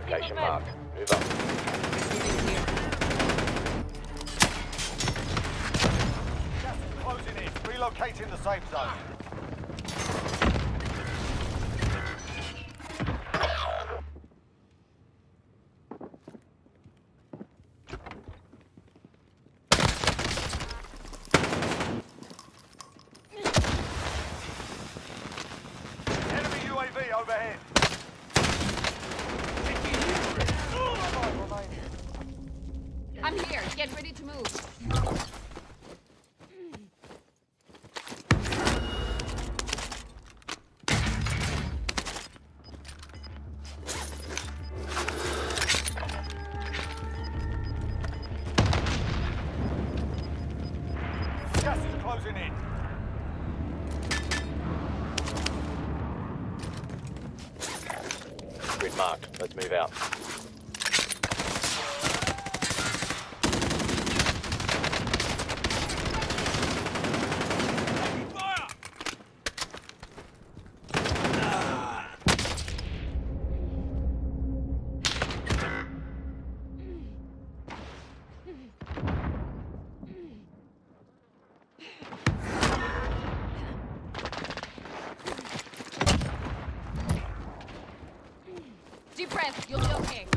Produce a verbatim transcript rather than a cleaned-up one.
Location marked. Move up. Gas is closing in. Relocating the safe zone. Enemy U A V overhead. I'm here. Get ready to move. Gas is closing in. Grid marked. Let's move out. Deep breath. You'll be okay.